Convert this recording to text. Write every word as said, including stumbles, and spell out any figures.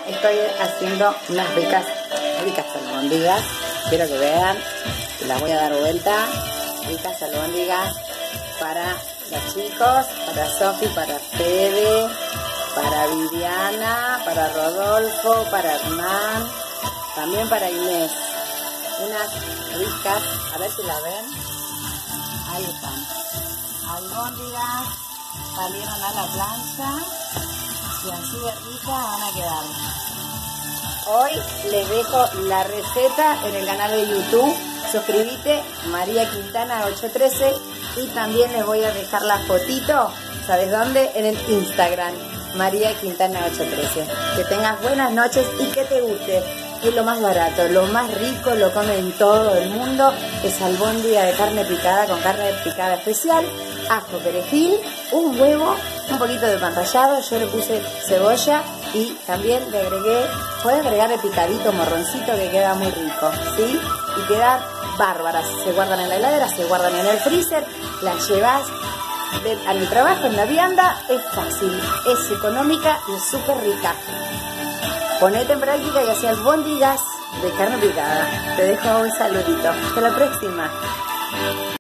estoy haciendo unas ricas, ricas albóndigas. Quiero que vean, las voy a dar vuelta. Ricas albóndigas para los chicos, para Sofi, para Fede, para Viviana, para Rodolfo, para Hernán, también para Inés. Unas ricas, a ver si las ven. Ahí están. Albóndigas salieron a la plancha y así de ricas van a quedar. Hoy les dejo la receta en el canal de YouTube. Suscríbete, María Quintana ocho trece, y también les voy a dejar la fotito, ¿sabes dónde? En el Instagram, María Quintana ocho trece. Que tengas buenas noches y que te guste. Es lo más barato, lo más rico, lo comen todo el mundo. Es albóndiga de carne picada con carne picada especial, ajo, perejil, un huevo, un poquito de pan rallado. Yo le puse cebolla y también le agregué, puede agregarle picadito, morroncito, que queda muy rico, ¿sí? Y queda bárbaras. Se guardan en la heladera, se guardan en el freezer, las llevas al trabajo, en la vianda. Es fácil, es económica y es súper rica. Ponete en práctica y así albóndigas de carne picada. Te dejo un saludito. Hasta la próxima.